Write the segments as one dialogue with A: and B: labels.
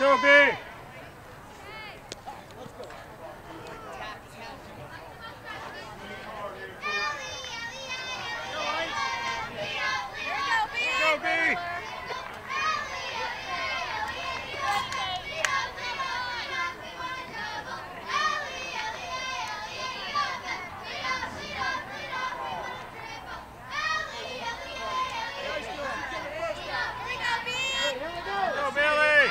A: go, B. Go, B. Go, Bailey.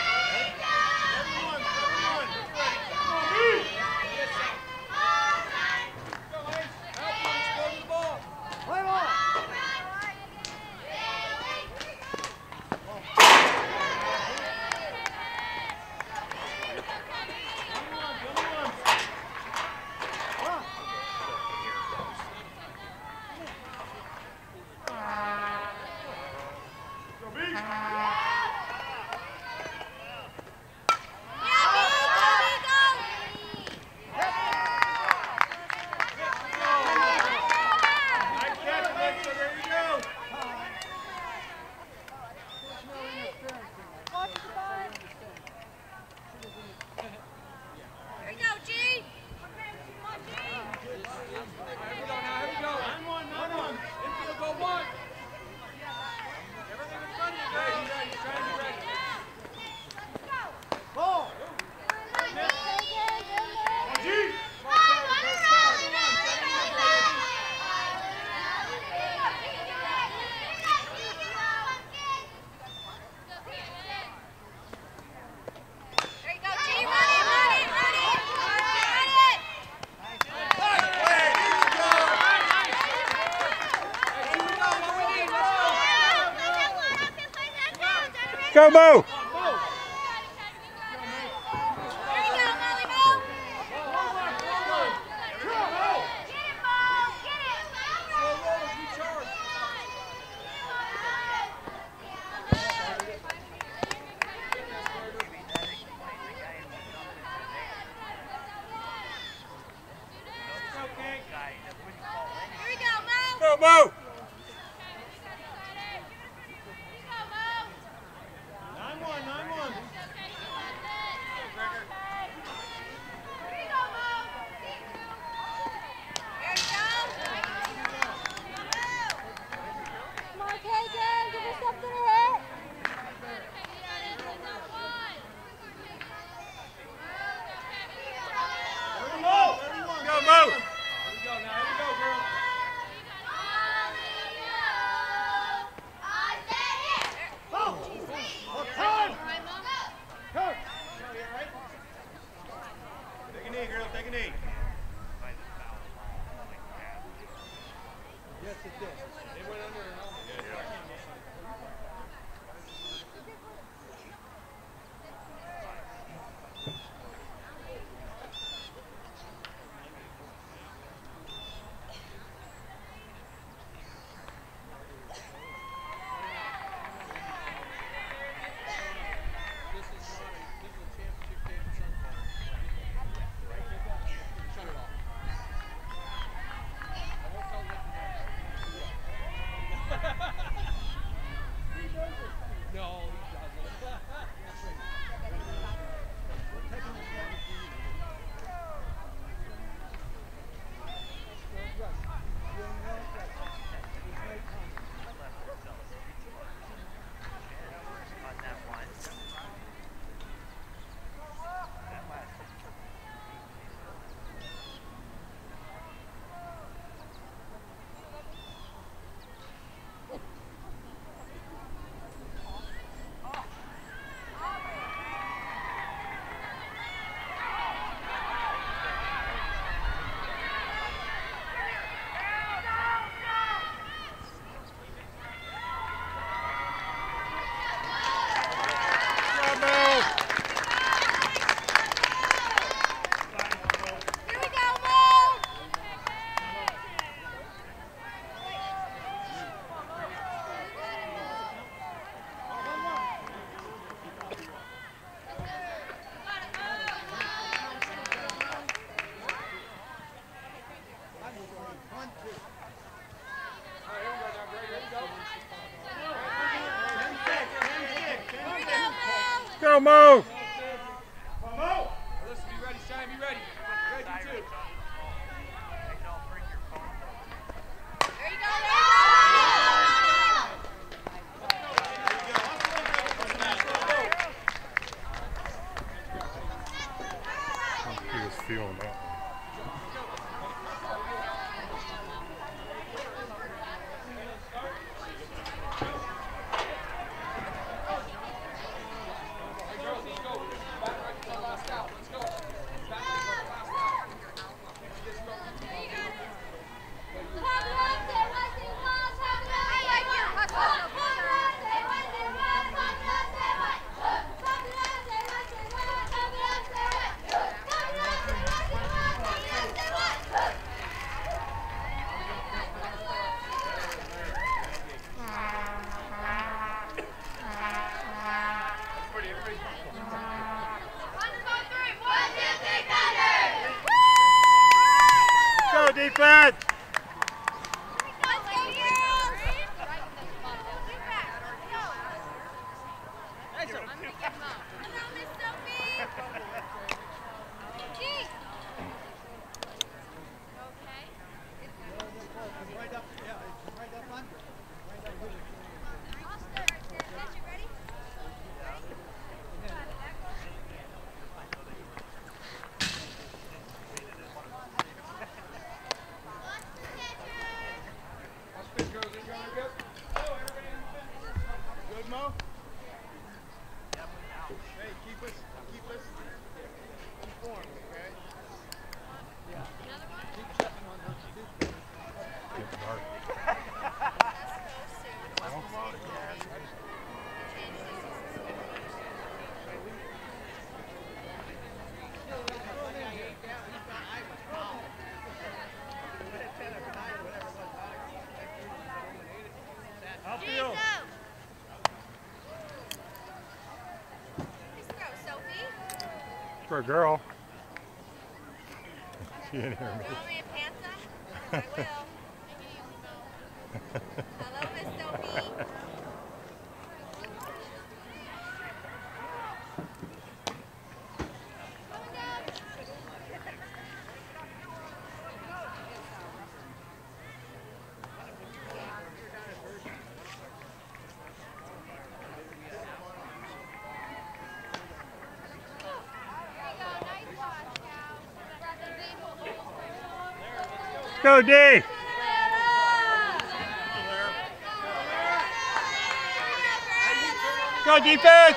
A: Go, Mo! Go, Mo! Take a knee. Yes, it did. It went under her helmet. Go, Mo! defense. Good, Mo. Hey, keep us informed, okay? Yeah. Keep checking on those two.
B: Get the dart.
A: Outfield.
B: For a girl. She didn't hear me.
C: I will. Hello, Miss Sophie.
A: Go, D. Go, defense.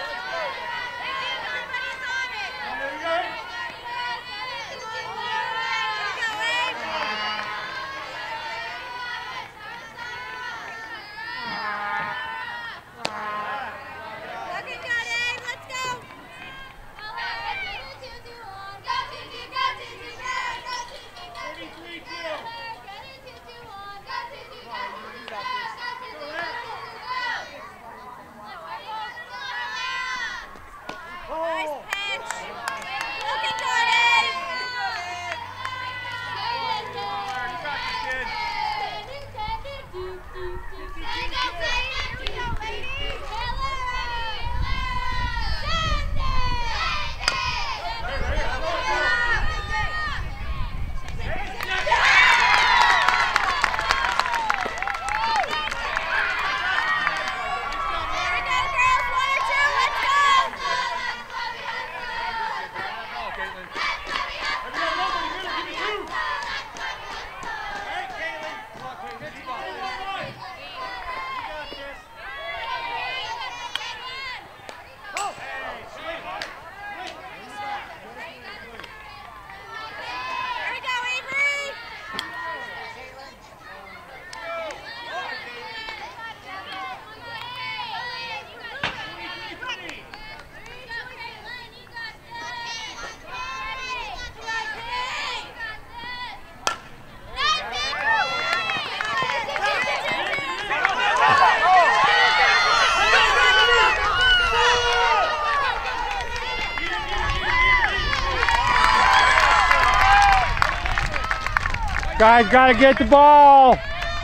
B: Guys, gotta get the ball.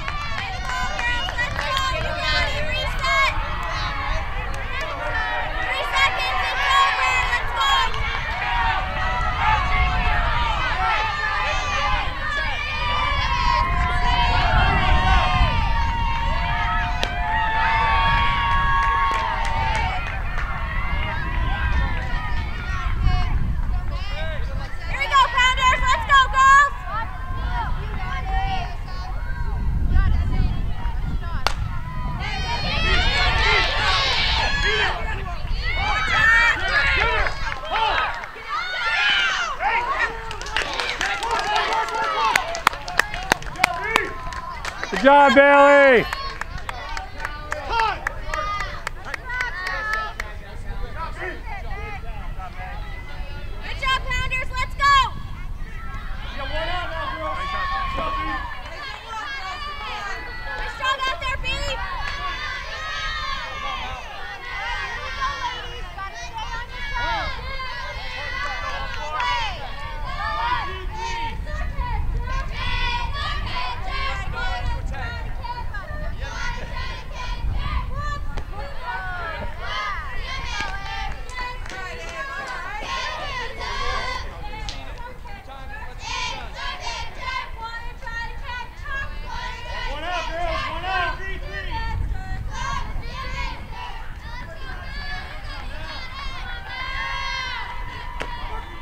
B: Good job, Bailey.
C: Good job, Pounders. Let's go. Nice job out there, B.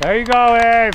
B: There you go, Abe.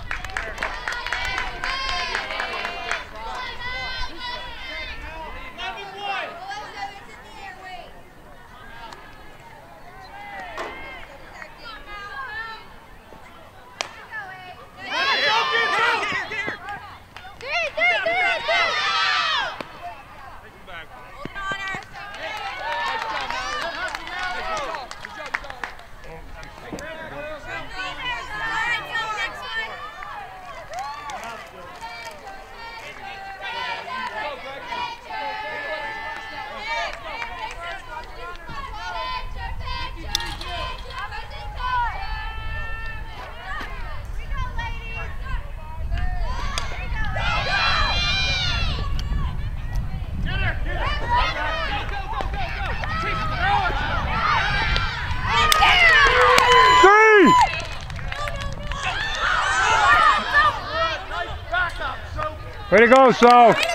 B: Way to go, So.
C: Good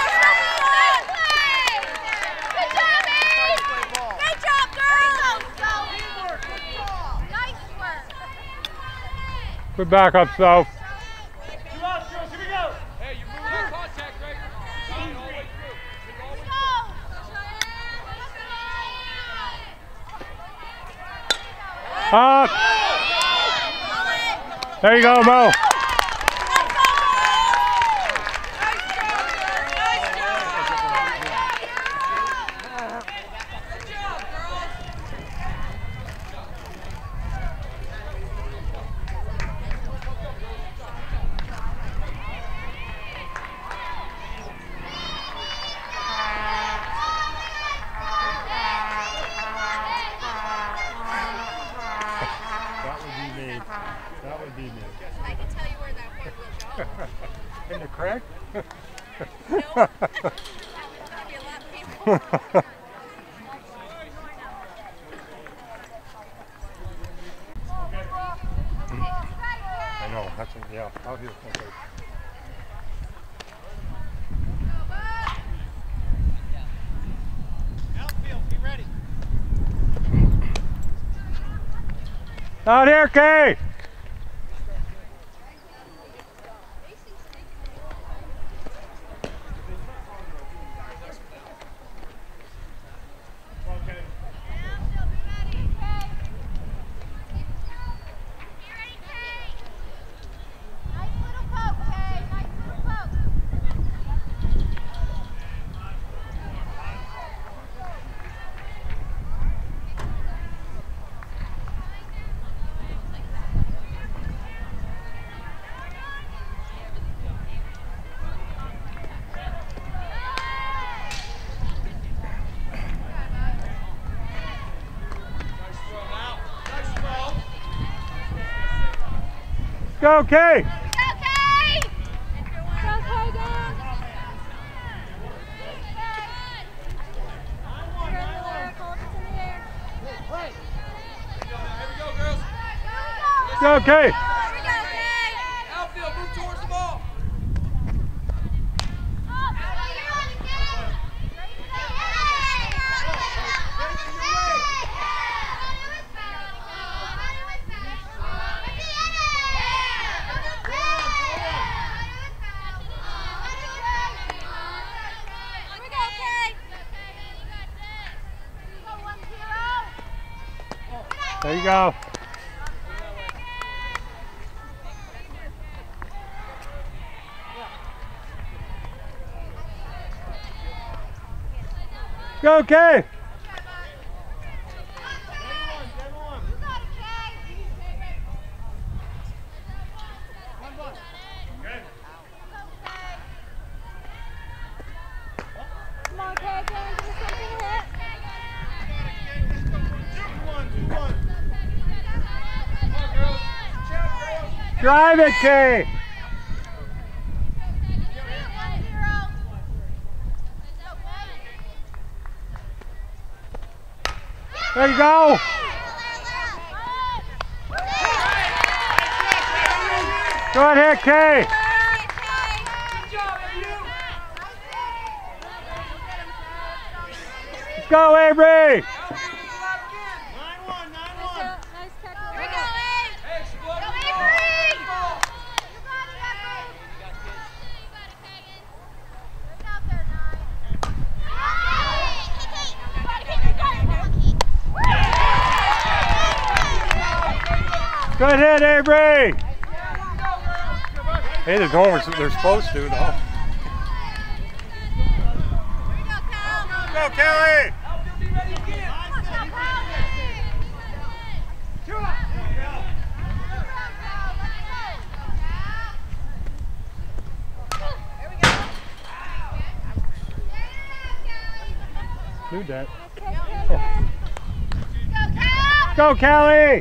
C: job, girls! Nice work!
B: Good backup, So.
A: Hey, you're moving on contact, right? All the way through.
B: There you go, Mo. That would be me.
C: I can tell you where that one will go.
B: In the crack?
C: Nope. That would be a lot of people.
B: I know, that's yeah, out here someplace.
A: Outfield, be ready.
B: Out here, Kay! Go, Kay!
C: Go, Kay!
B: Go, Kay!
A: Outfield, move towards the ball.
B: There you go. Go, Kay!
C: Come on, Kay, give us something to hit.
B: Drive it, Kay! There you go! Go ahead, Kay! Let's go, Avery!
C: Here we go, Abe! Go, Avery!
B: Good hit, Avery! Hey, they're going where they're supposed to, though. Go, Kelly! Do that. Go, Kelly!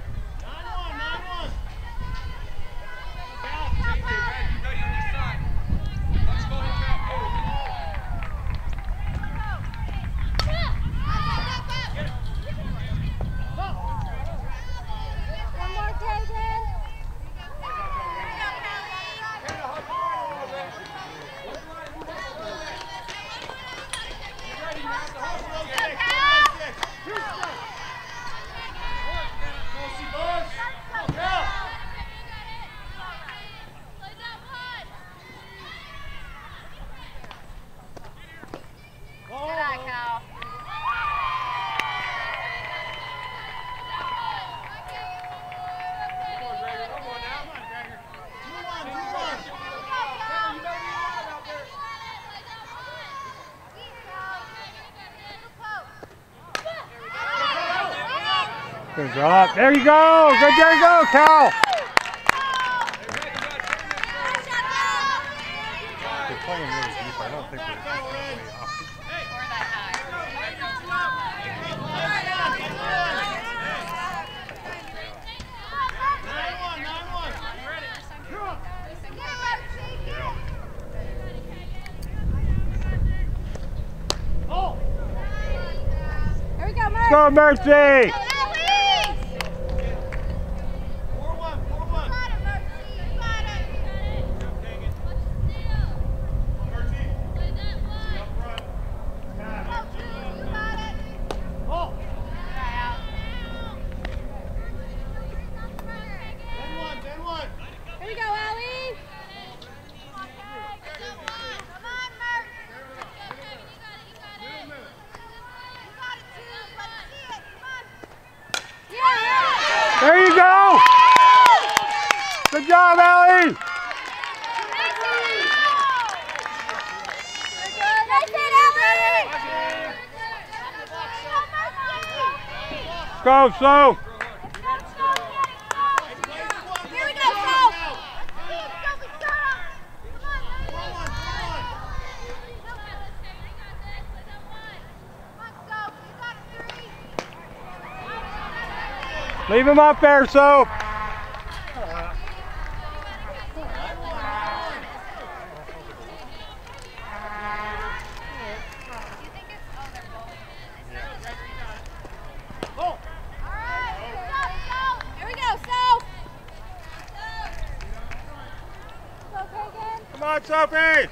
B: Good drop. There you go. Good. There you go, Cal. They're playing really deep. I don't think they're way off.
C: Or that high. Here we go, Mercy.
B: Let's go, Mercy. There you go! Good job, Allie! Go, so!
C: Here we go, so!
B: Leave him up there, so! Come on, Sophie!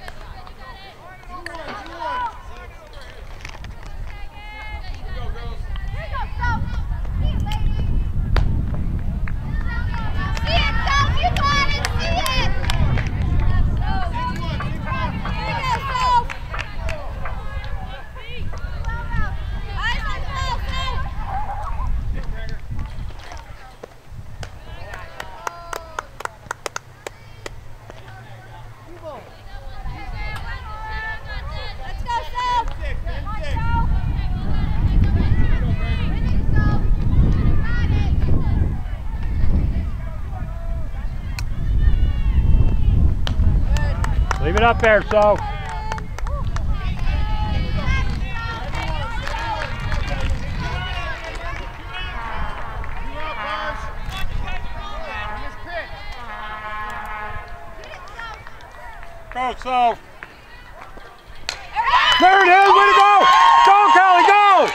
B: Leave it up there, so. Go, so. There it is, way to go! Go, Kelly, go!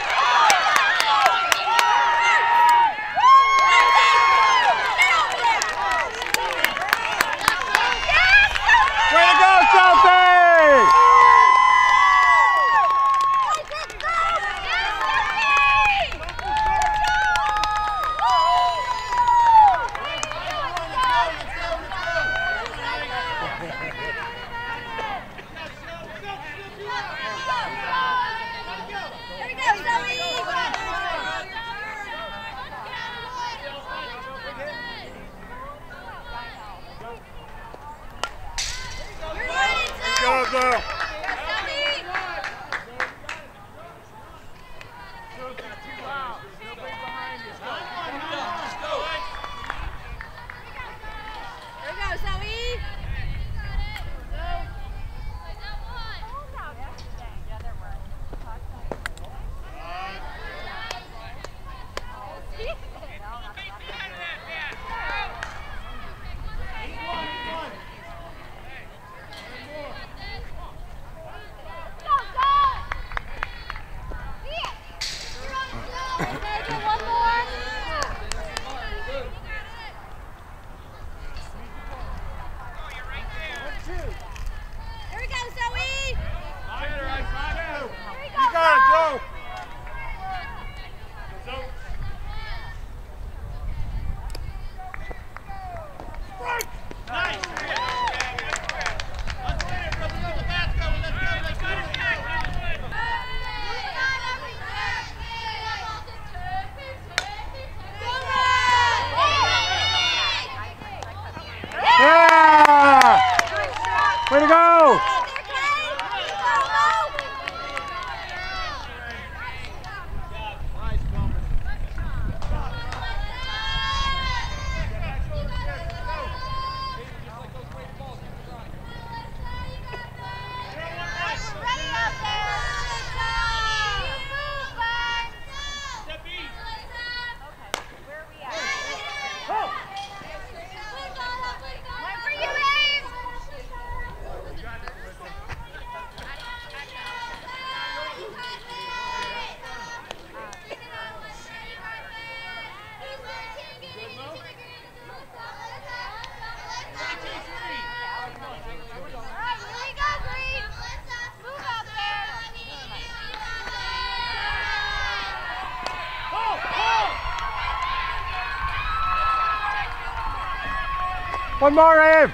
B: One more, Abe.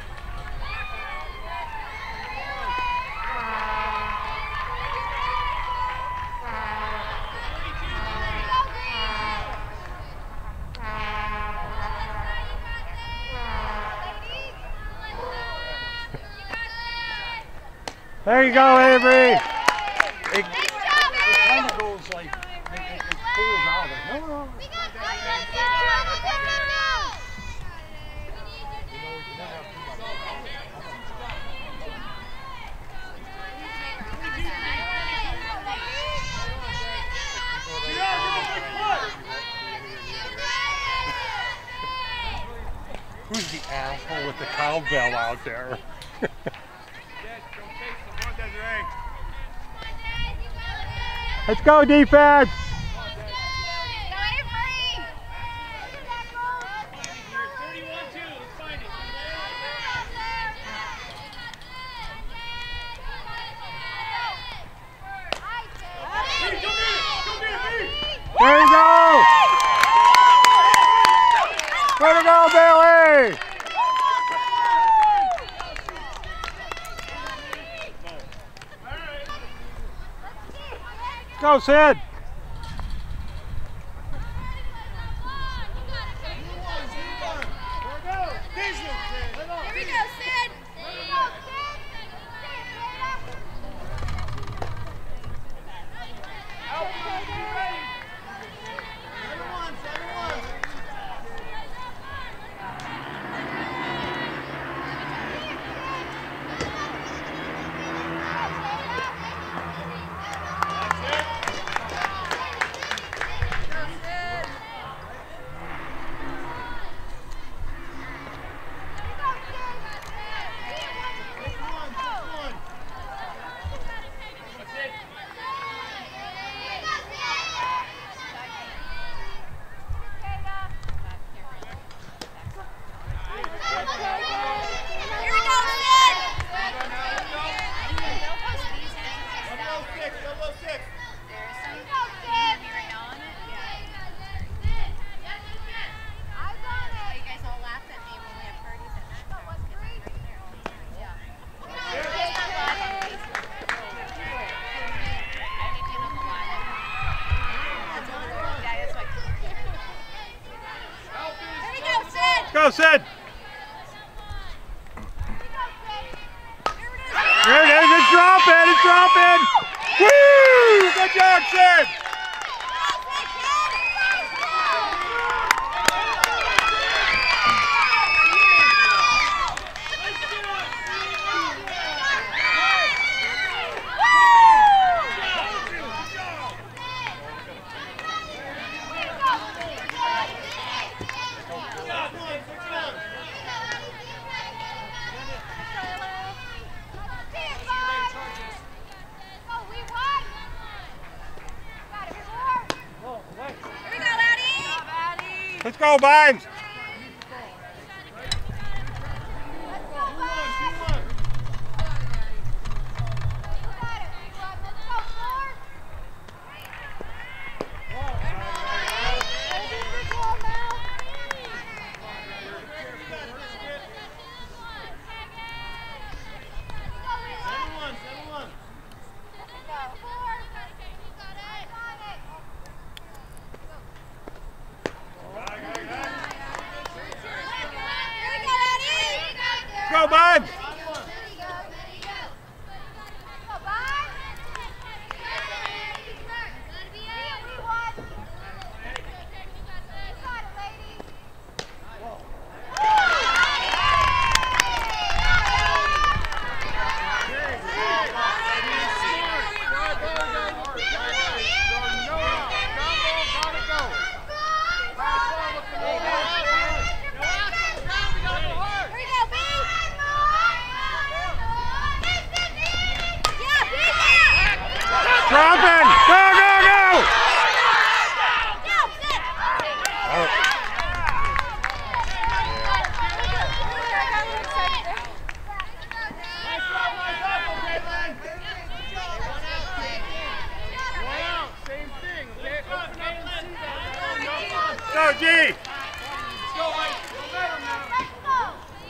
B: There you go, Avery.
D: It kind of goes like, it pulls out. Like, no.
B: Who's the asshole with the cowbell out there? Let's go, defense! There you go! Way to go, Bailey! Go, Sid!
C: Here we go, Sid!
B: Go, Sid! There it is, it's dropping, it's dropping! Woo! Good job, Sid! Let's go, Vines! Go, Vines! Dropping! Go, go, go! Go, G!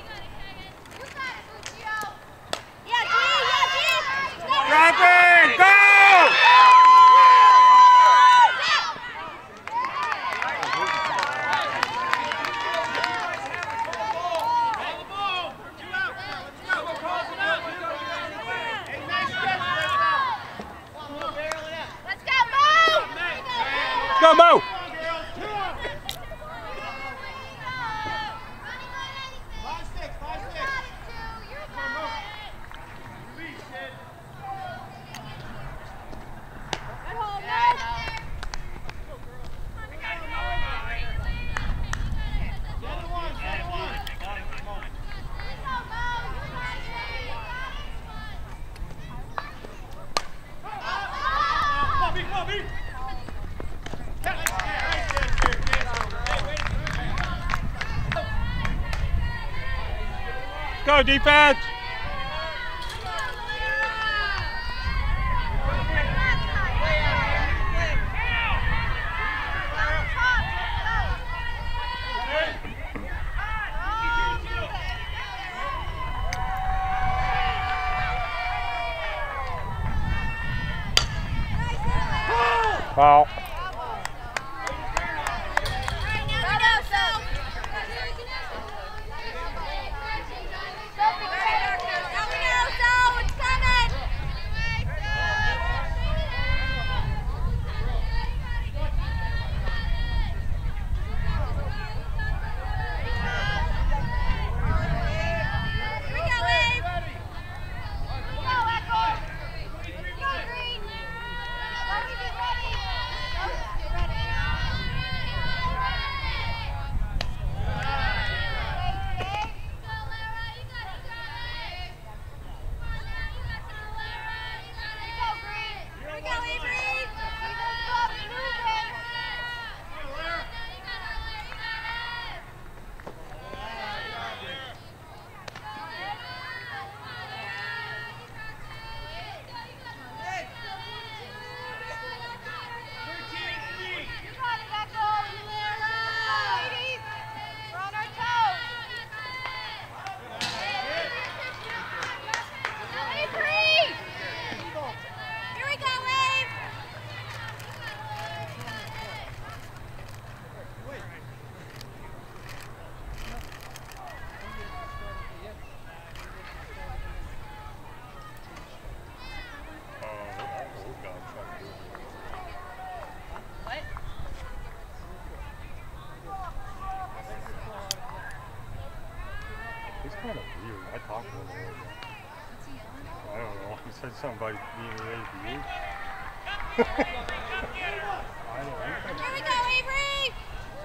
B: Go defense! Foul. He's kind of weird. I talked to him a little bit. I don't know. He said something about being ready for you. I don't know.
C: Here we go, Avery!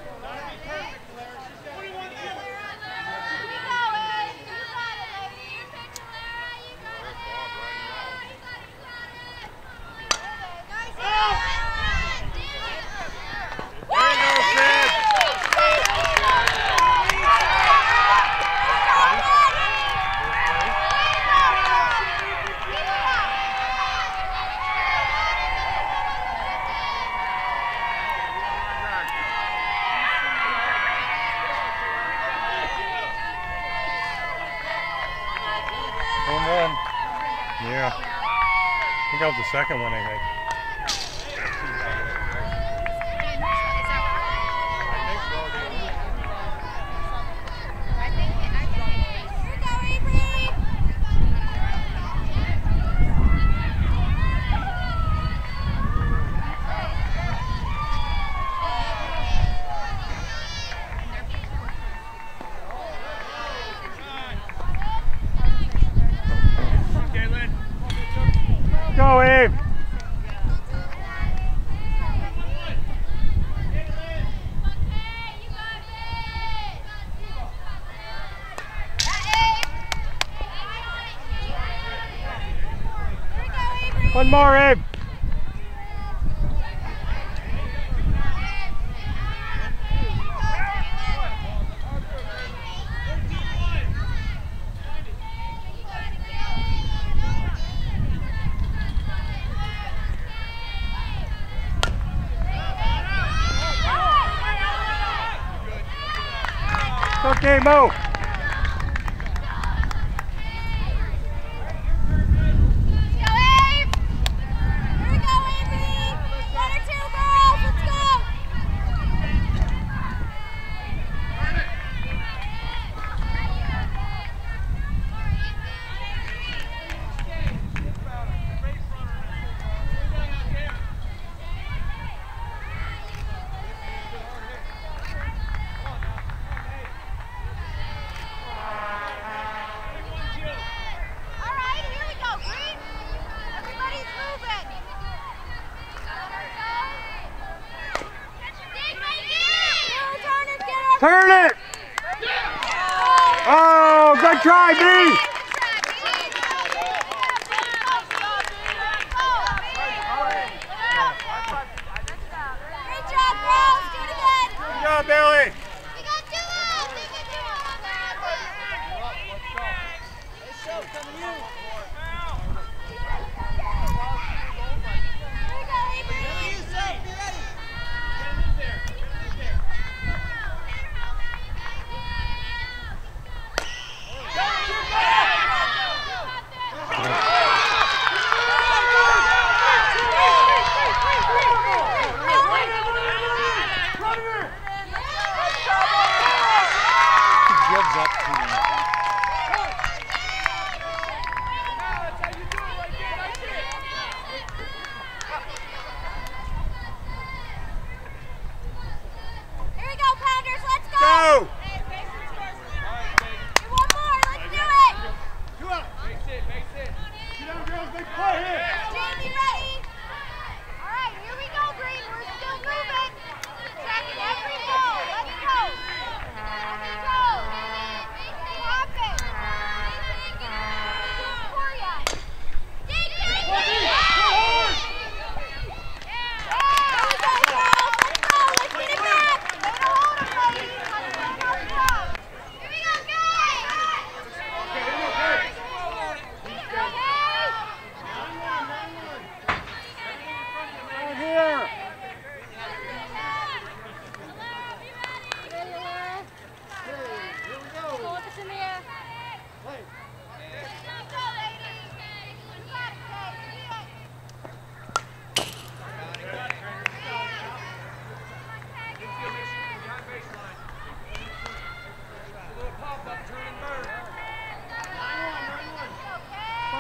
B: Home run. Yeah. I think that was the second one, I think. Go, Abe! One more, Abe! Okay, Mo. Turn it! Oh, good try, B!
C: Great job, girls! Do it again!
B: Good job, Billy!
C: We got 2 outs! We can do it!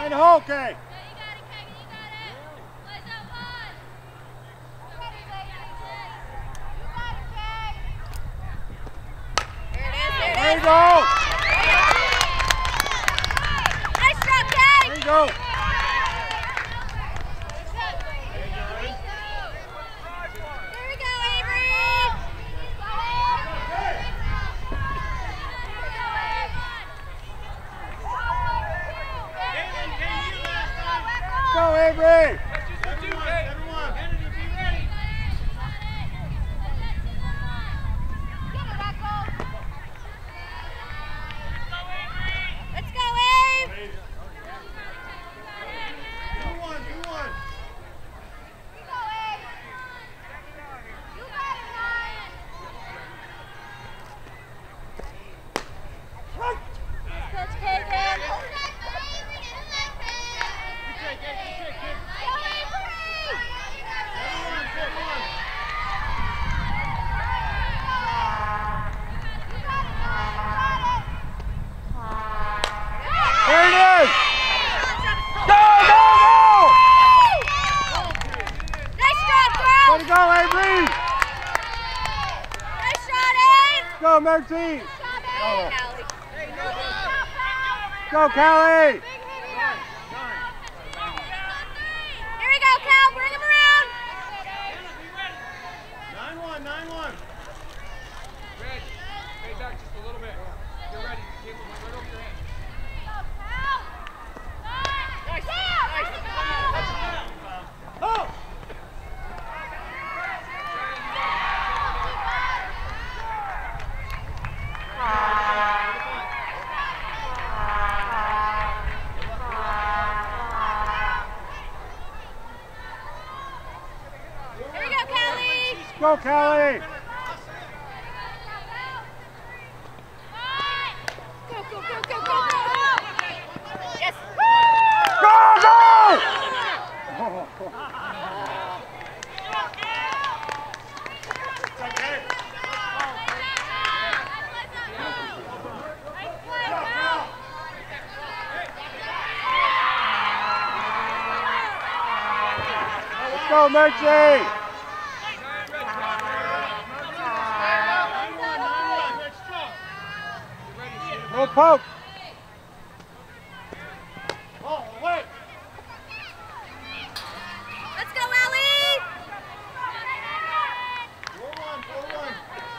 D: Find the hole, Kay. There you go.
C: Nice job, Kay.
D: There you go.
C: There we go, Avery.
D: Go, Avery.
C: Let's go, Abe. Coach Kagan.
D: There it is. Go, go, go.
C: Nice job, girl.
D: Way to go, Avery.
C: Nice shot, Abe.
D: Go, Mercy.
C: Callie.
D: Go, Callie.
C: Here we go, Cal. Bring him around.
A: 9-1, 9-1. Red, stay back just a little bit. You're ready. Keep it right over your head.
D: Oh.
C: Here we go, Callie.
D: Go, Callie.
C: Go, go, go, go, go, go. Yes.
D: Go, go. Let's go, Mercy. No poke. Oh, wait.
C: Let's go, Allie.
A: 4-1, 4-1.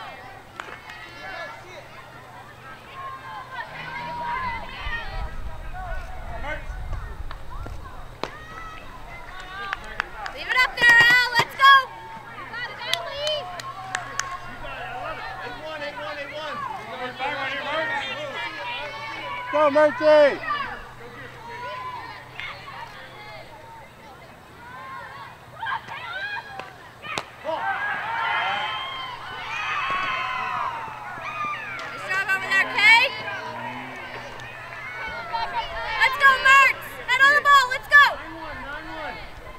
C: Leave it up there, Al. Let's go. You got it, Allie.
A: 8-1, 8-1, 8-1.
D: Go, Mercy.
C: Nice job over there, Kay. Let's go, Mertz. Head on the ball. Let's go.
A: 9-1, 9-1.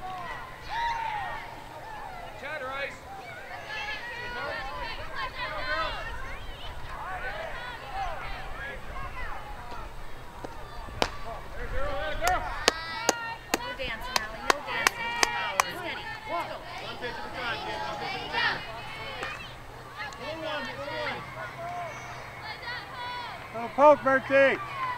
A: Chatter ice.
C: No dancing, Allie. No dancing. Steady. Let's go.
A: One pitch at a time, kid. One pitch at a time. 4-1, 4-1.
D: No poke, Mercy.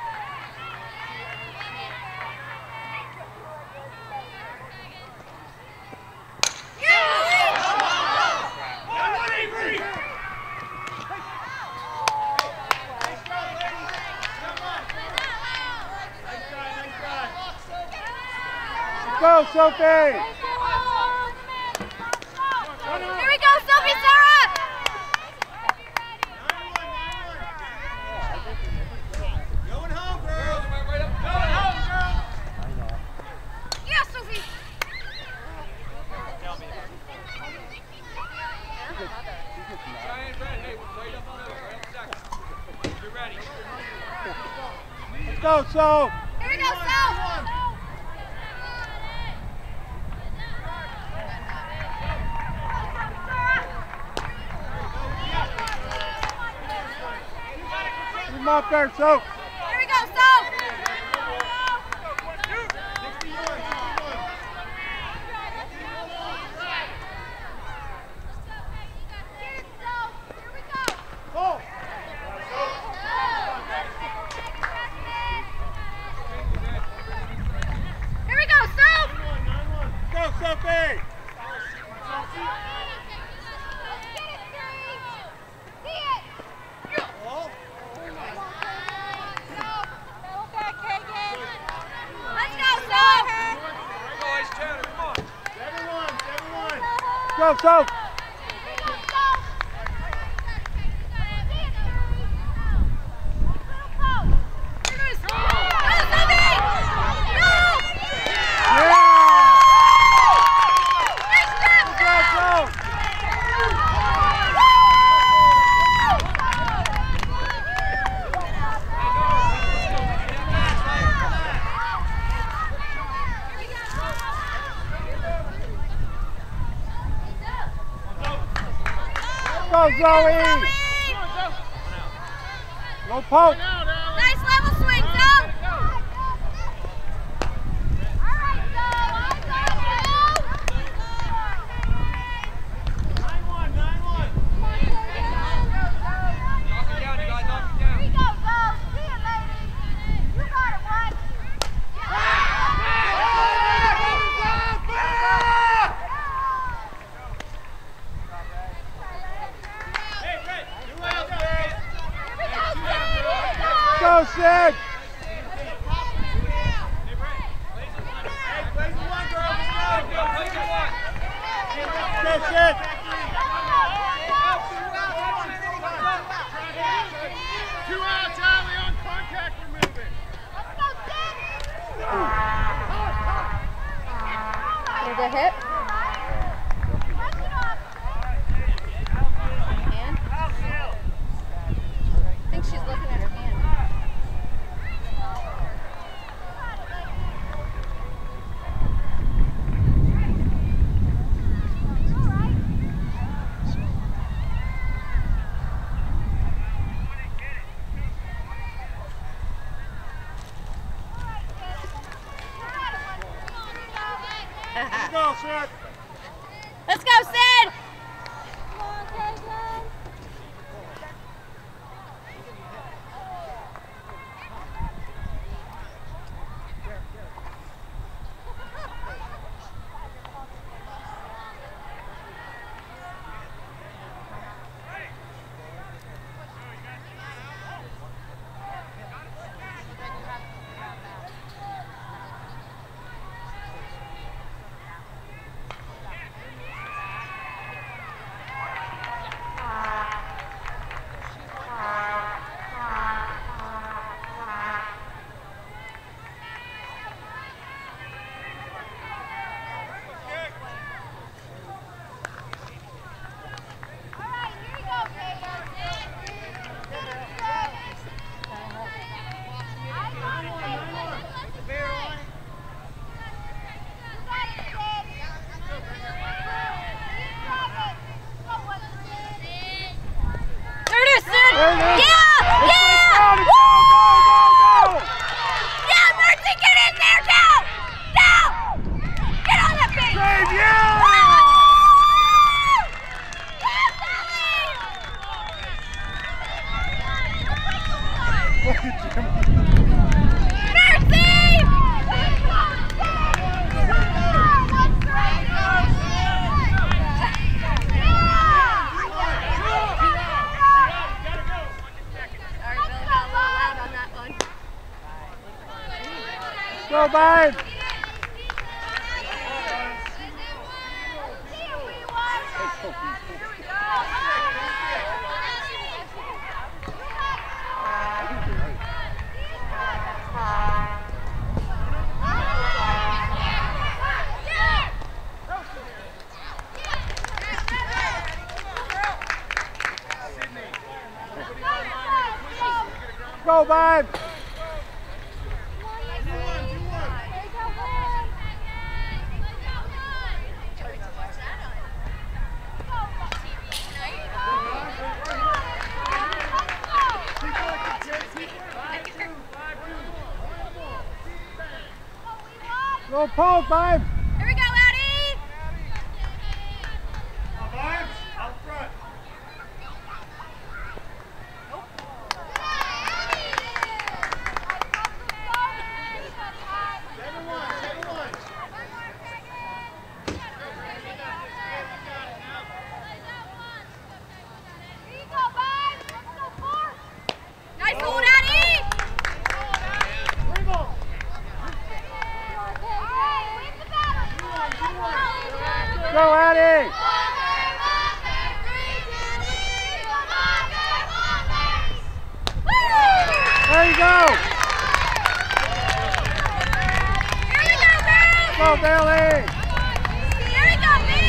D: Go, Sophie.
C: Here we go, Sophie, Sarah.
A: 9-1, 9-1. Going home, girls. Going home, girls.
C: Yeah, Sophie.
A: Giant red, hey, right up the middle, right up second. You're ready.
D: Let's go, Soph.
C: Here we go, Soph.
D: Come up there, Soph.
C: Here we go, Soph.
D: South, south. Go, Zoe! No poke!
C: Nice level swing, Zoe!
D: Go, Sid! That's it!
A: Two outs, Allie, on contact, we're moving.
C: Is it hit? Hand? I think she's looking at her hand.
D: Let's go, Sid!
C: Let's go, Sid!
D: Go, Barnes! Go, Barnes! Go, Paul, Barnes!
C: Here we go, Addie!
D: Barnes, out front.
C: Nice hold, Addie!
D: Bring on.
C: Hey, win the battle!
B: There you go.
C: Here we go, girls.
B: Go, Bailey.
C: Here we go, B.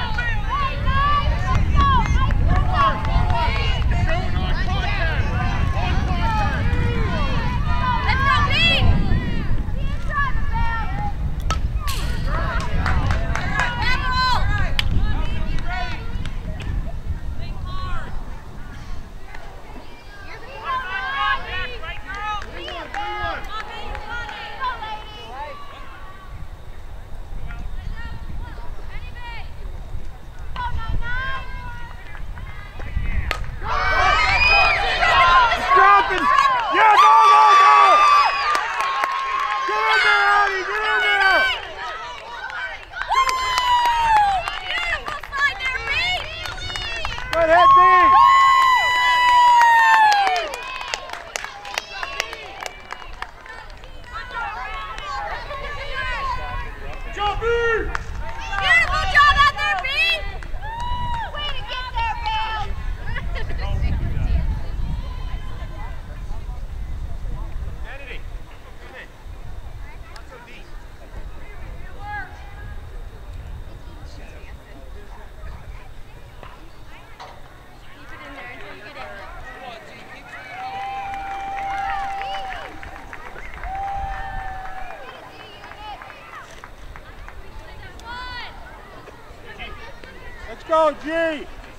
B: Let's go, G!
C: Here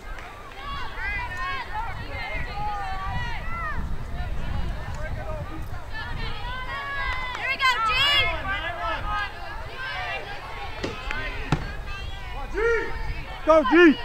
C: we go, G!
B: Go, G!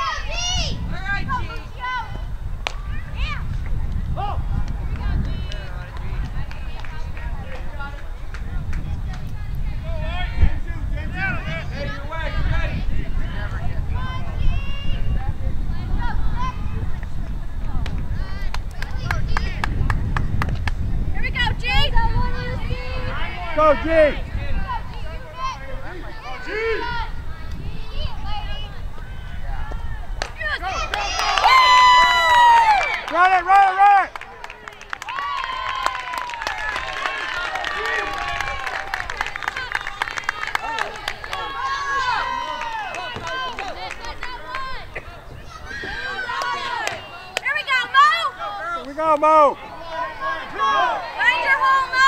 C: Go, G!
B: Run it, run it, run it!
C: Here we go, Mo!
B: Here we go, Mo!
C: Find your hole, Mo!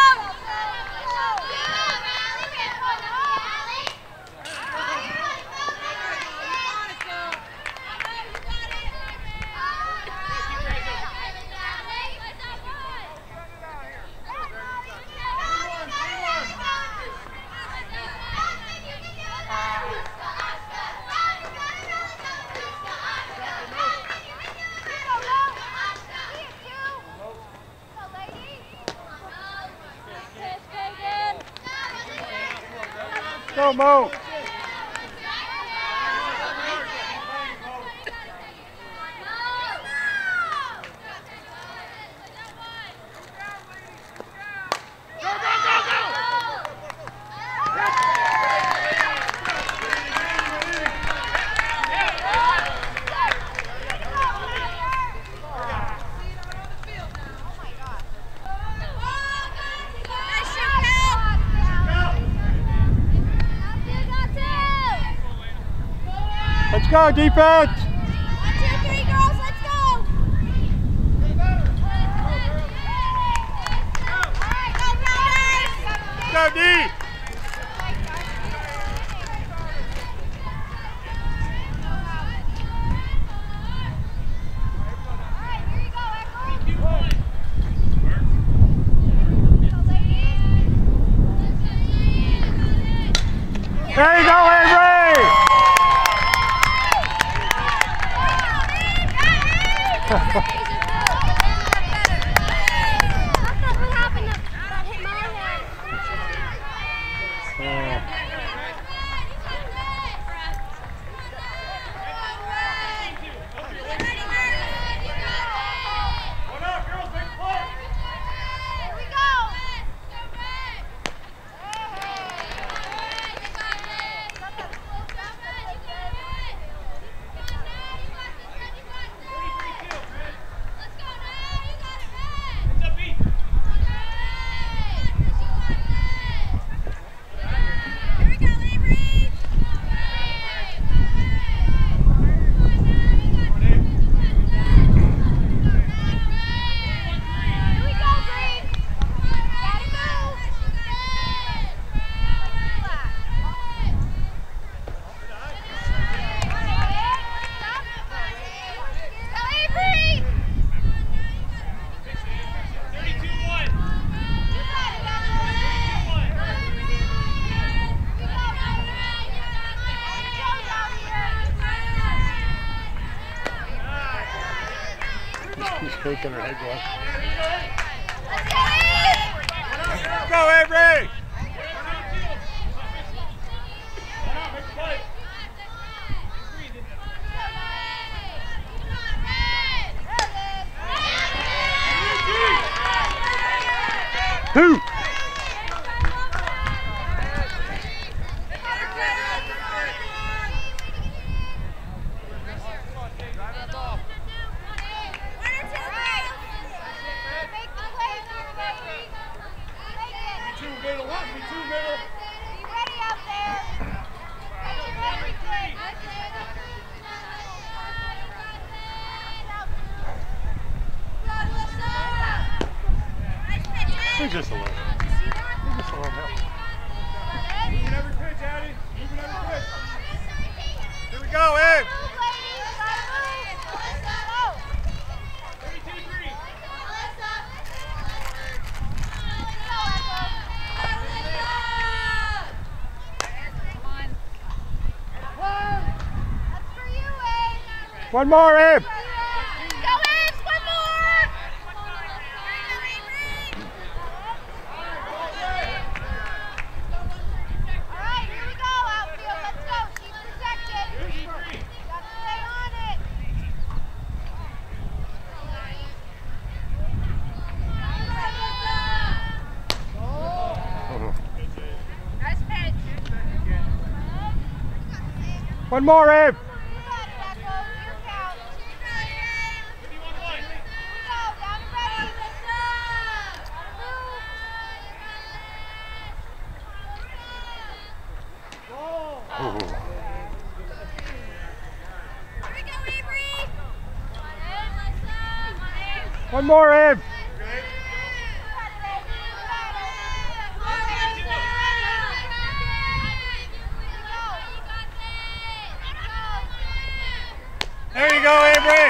B: Go, Mo! Let's go, defense!
C: 1, 2, 3, girls, let's go!
B: Go, D! There you go, Henry! She's shaking her head going.
A: Let's go, Avery!
B: Two! It's just a little. It's just a little help.
A: Moving every pitch, Addie. Moving every pitch. Here we go, Ed. 32-3.
B: One more, Abe. One more, Abe. One more, Abe.
A: There you go, Avery.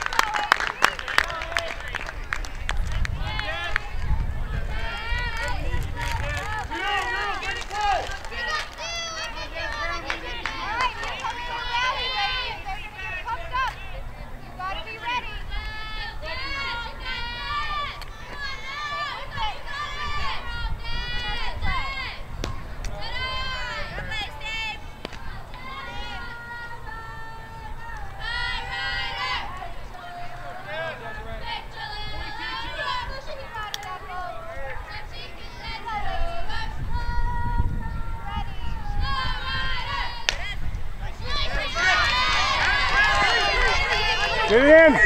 B: Get it in.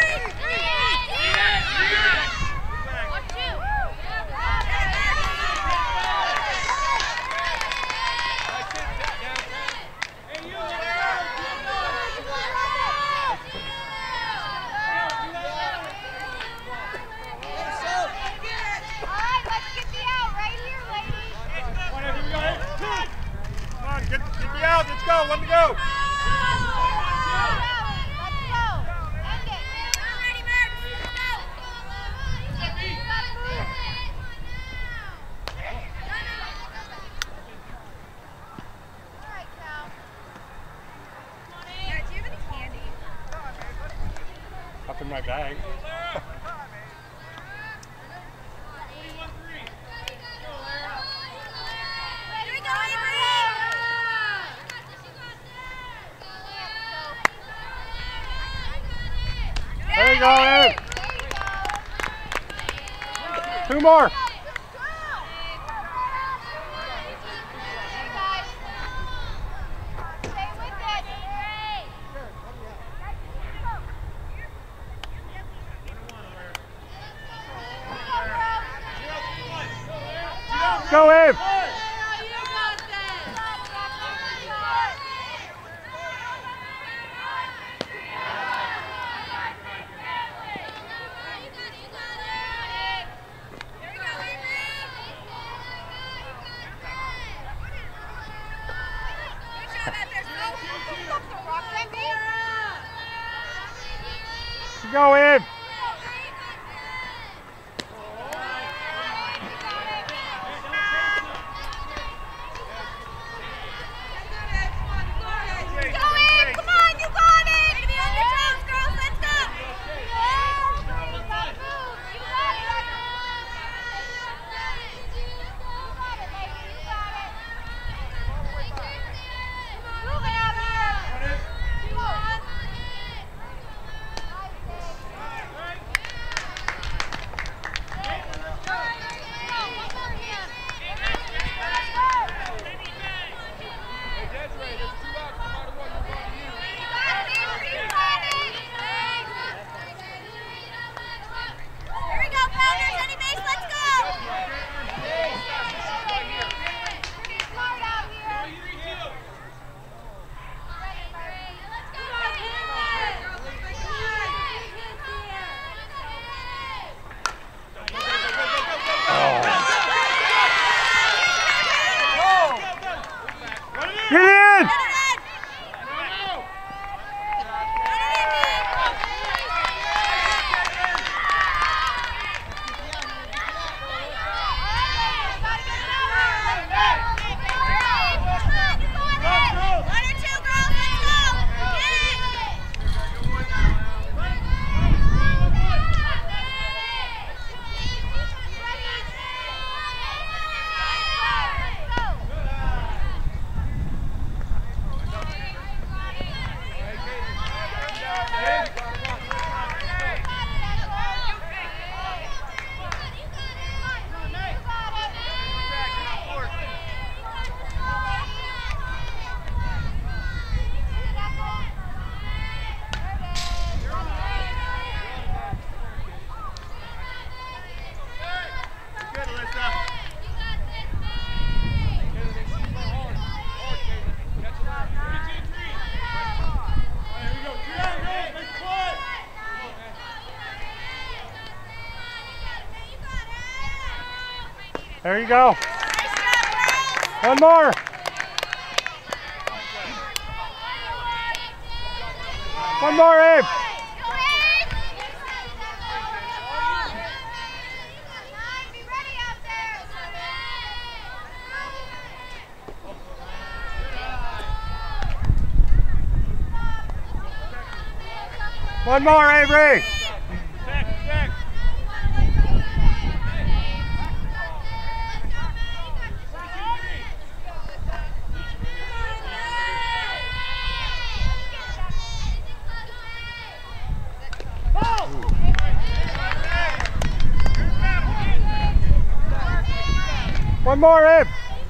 A: Get me out. Let's go. Let me go.
B: Up in my bag. There you go, Abe. Two more. Go, Abe. Go, Abe. There you go. One more. One more, Abe. One more, Avery. One more, Abe.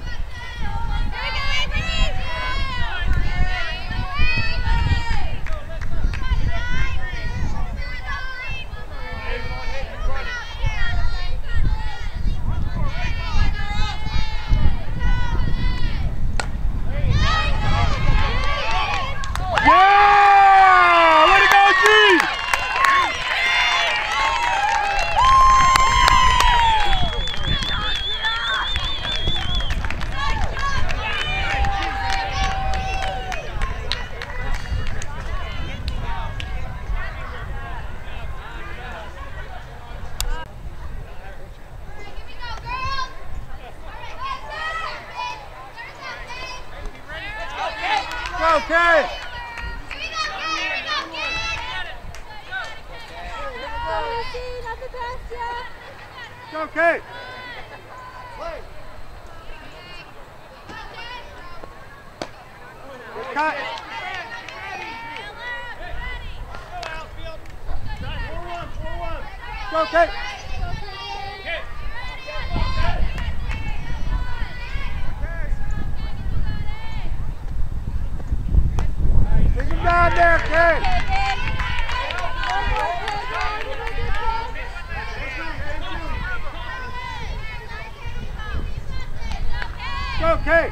B: Okay. Okay. Cut. Okay. Take him down there, kid. Okay.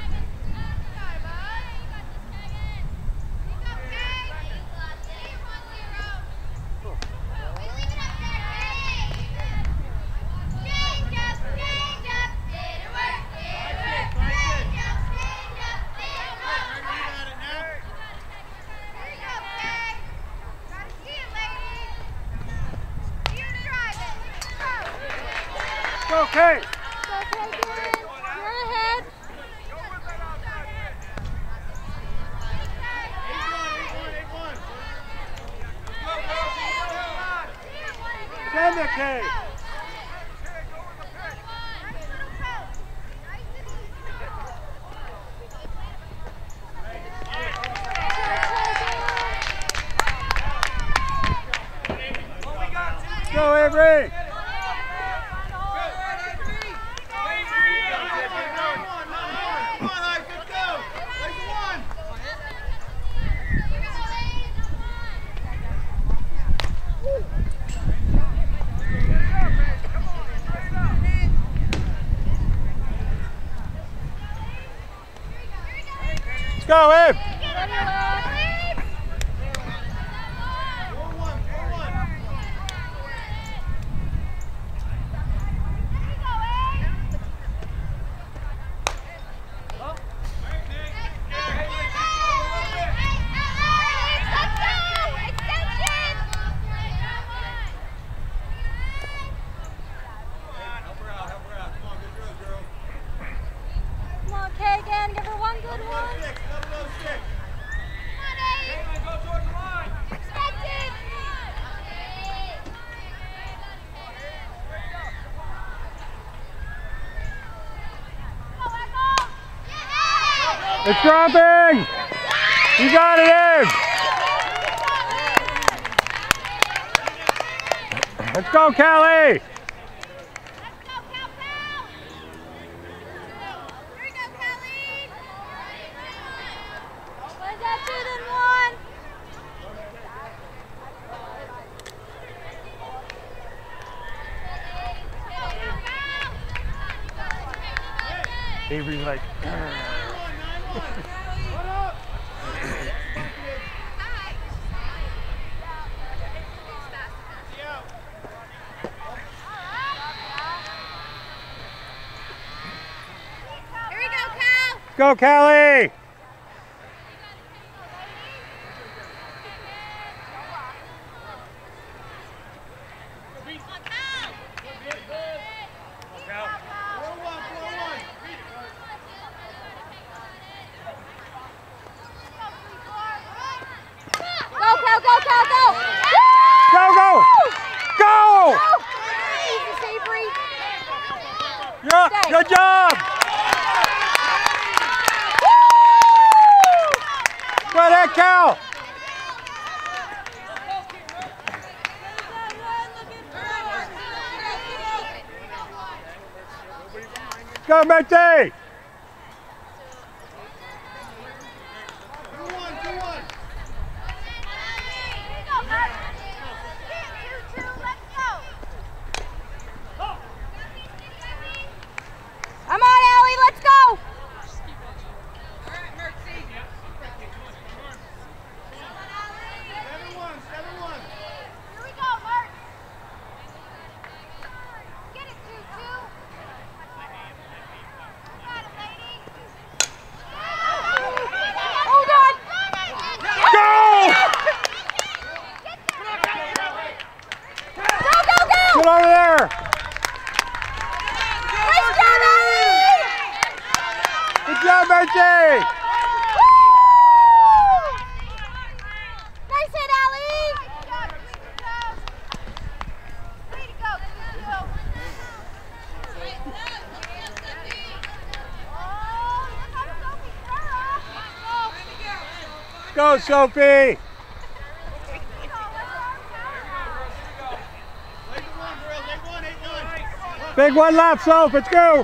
B: Okay. Send it, Kate. Go, Avery. Go, Abe! It's dropping! You got it, Abe! Let's go, Kelly! Avery's like, go, Callie! Yeah, good job! Go ahead, Cal! Go, Mitzi!
C: Come on, Allie, let's go! Here we go, Mark. Get it, 2-2. Got it, lady. Hold on.
B: Go!
C: Go, go, go!
B: Get over there!
C: Nice job, Allie!
B: Good job, Mitzi!
C: Nice hit, Allie! Way to go, 2-2.
B: Go, Sophie! Big one left, Soph, let's go!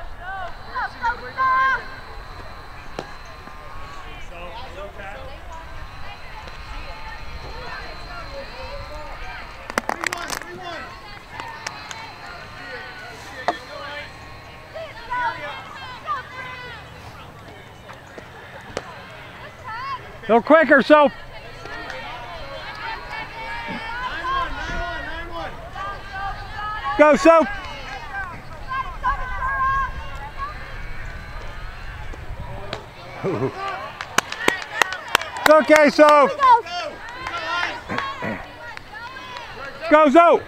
B: Go quicker, Soph! Go, Soph! It's okay, Soph! Go, Zoe!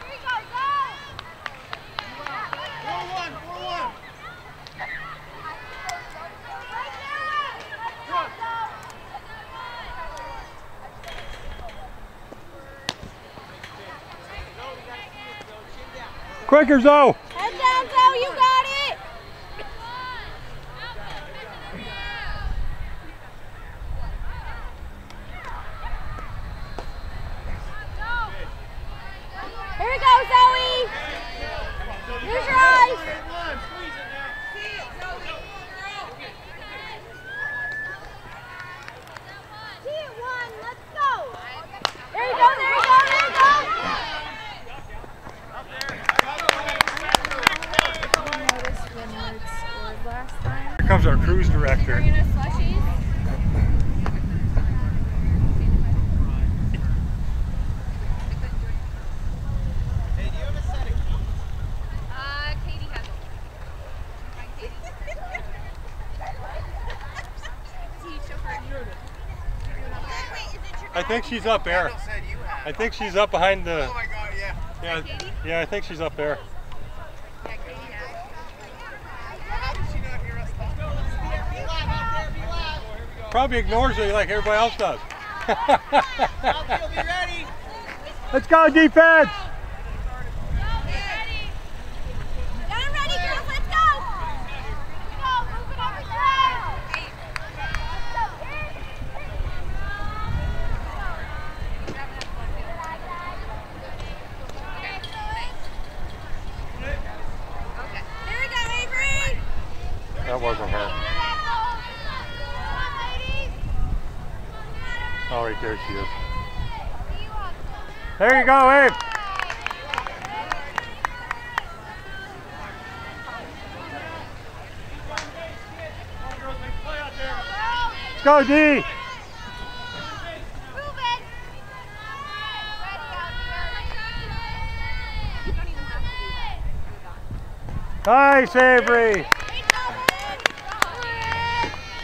B: Quicker, Zoe!
C: Head down, Zoe, you got it! Here we go, Zoe! Use your eyes! Let's go! There you go, there you go, there you go!
B: Here comes our cruise director. I think she's up there. I think she's up behind the...
A: Oh my God, yeah.
B: Yeah, I think she's up there. Probably ignores you like everybody else does. Let's go, defense! That wasn't her. Oh, right there she is. There you go, Abe. Let's go, D. Nice, Avery.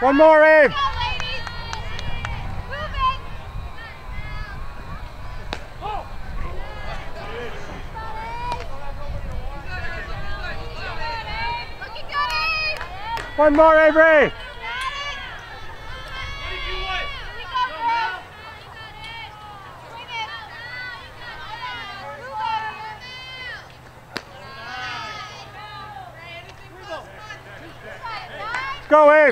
B: One more, Abe.
C: Go, ladies. Moving. Looking good, Abe.
B: One more, Avery. Let's go, Abe.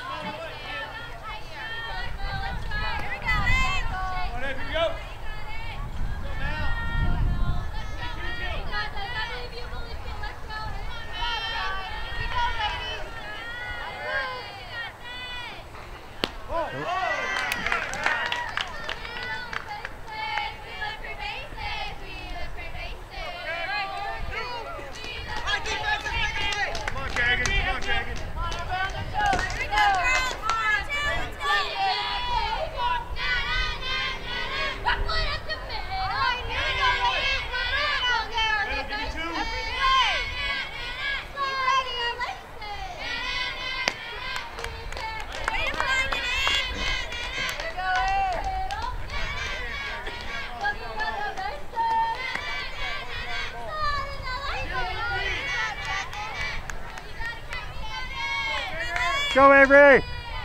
B: Go, Avery.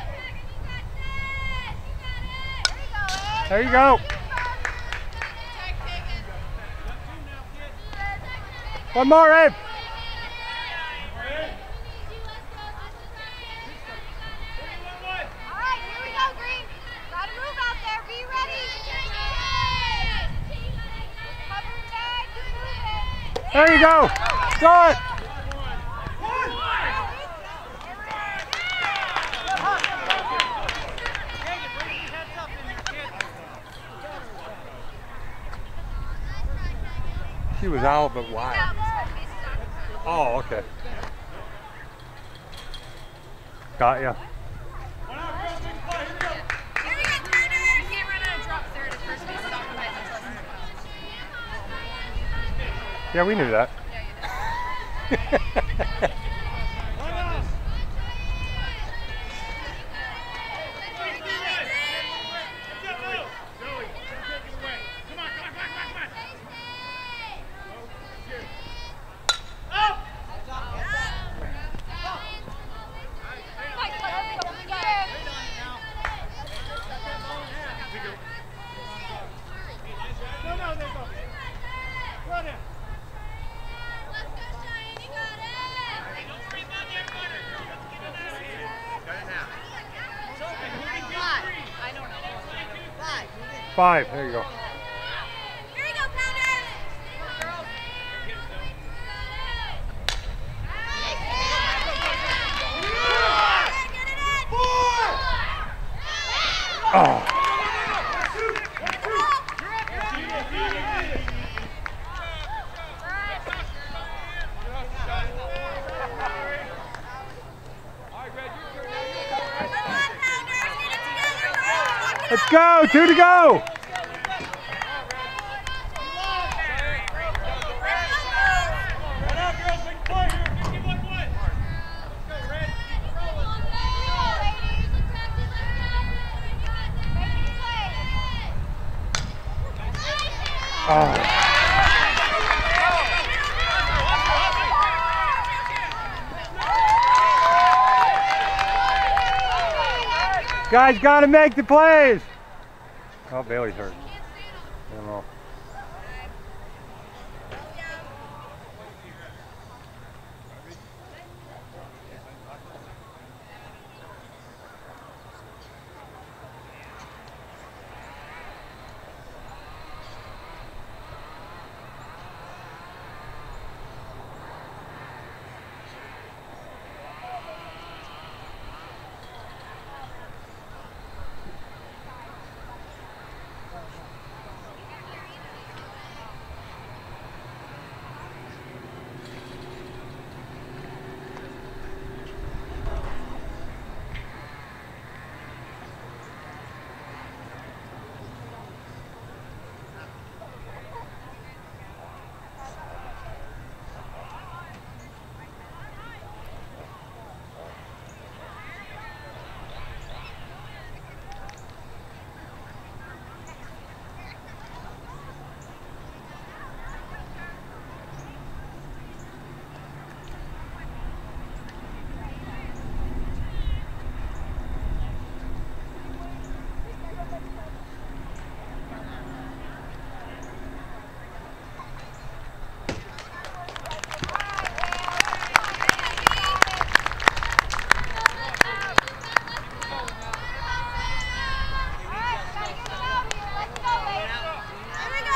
B: There you go. One more, Abe.
C: Alright, here we go, Green. Gotta move out there. Be ready. Cover bag, keep moving.
B: There you go. Go it. She was out, but why? Oh, okay. Got ya. Yeah, we knew that. Five. There you go.
C: Here we go, Pounders.
B: Oh. Let's go. 2 to go. Guys, gotta make the plays. Oh, Bailey's hurt. I don't know.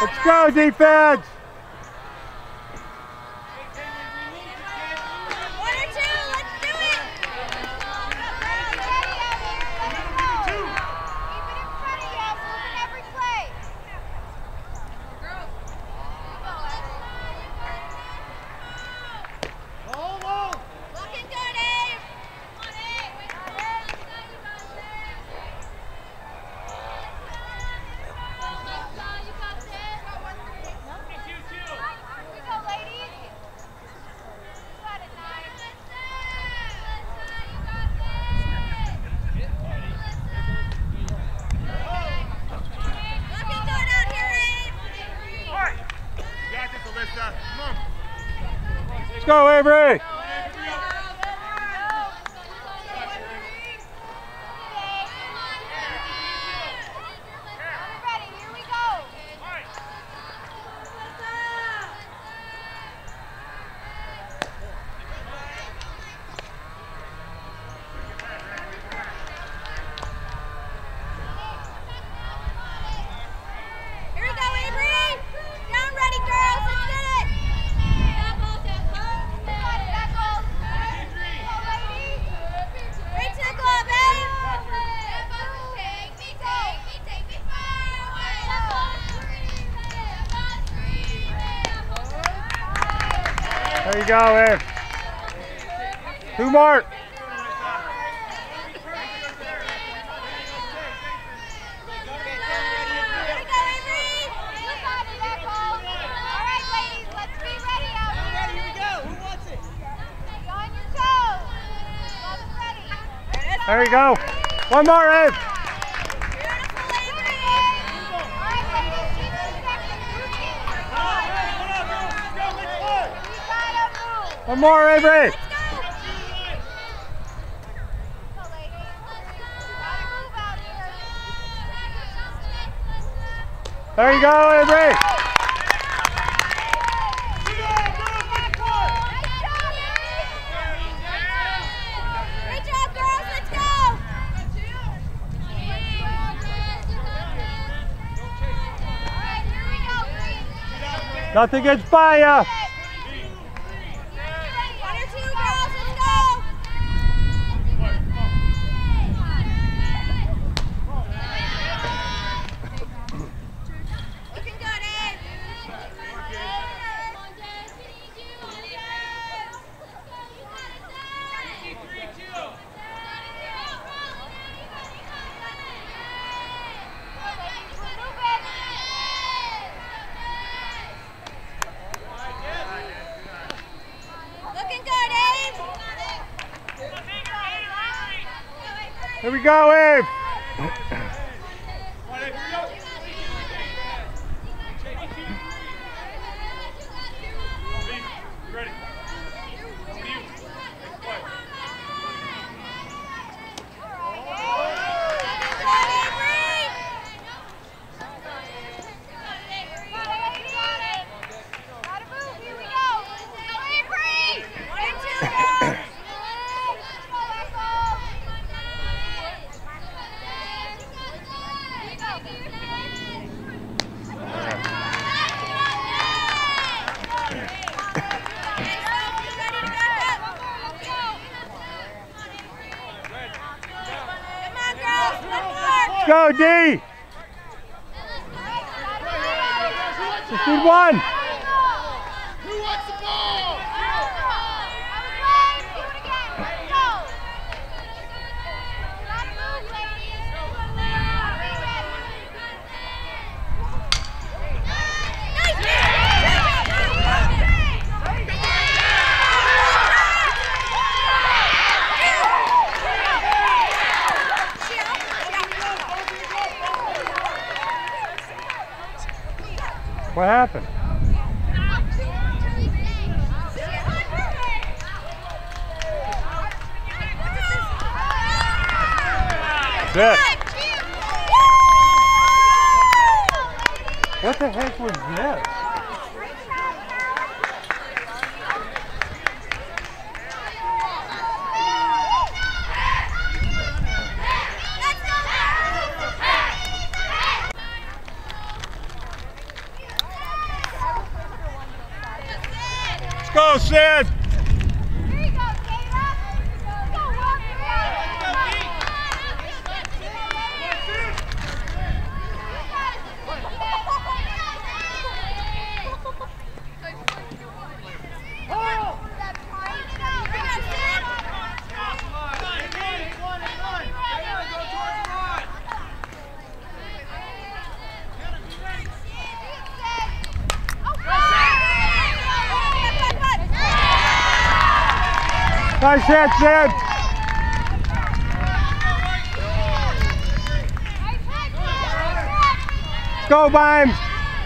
B: Let's go, defense!
C: One or two, let's do it! Keep it in front of you, moving every play. Looking good, Abe! Come on, Abe! Here we go, ladies. You got it, Nine. Looking good out here, Abe.
A: You got this, Alyssa. Come on.
B: Let's go, Avery!
C: Ready, here we go. Here we go, Avery. Down ready, girls. Let's get it. Right to the glove, Abe.
B: There you go, Abe. Two more. There you go. One more, Abe. One more, Avery. There you go, Avery.
C: Great job, girls. Let's go.
B: Nothing gets by ya.
C: One or two, girls. Let's go. Looking good, Abe. Looking good, Abe.
B: Here we go, Abe.
A: Ready?
B: Let's go, D. Just need one.
A: Who wants the ball?
B: What happened? That's it. What the heck was this? go, Sid!
C: Here you go, Taylor. Go, Walker.
B: Nice hit, Sid! Let's go, Bimes!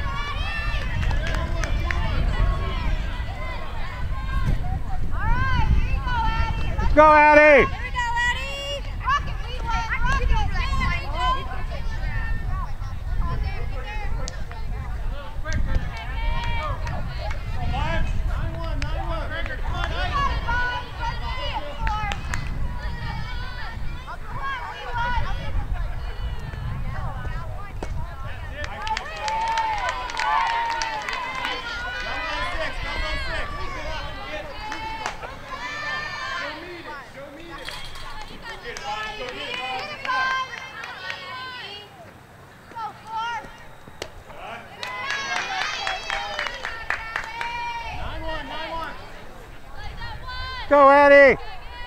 B: Let's go, Addie! Go, Eddie!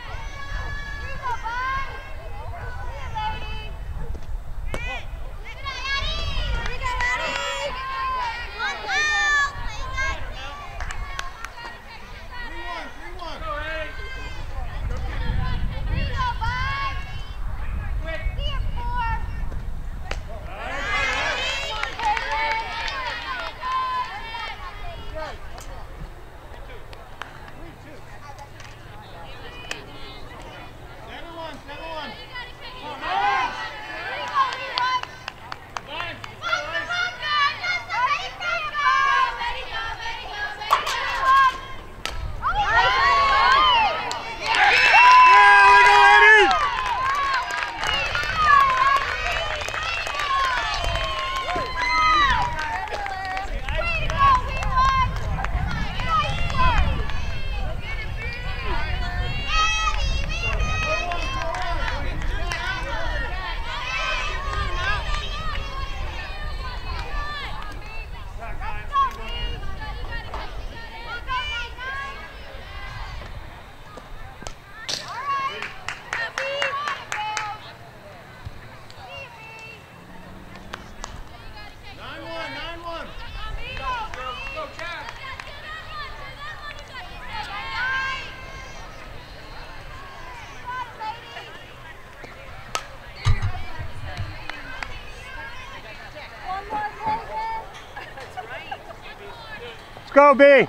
B: Let's go, B.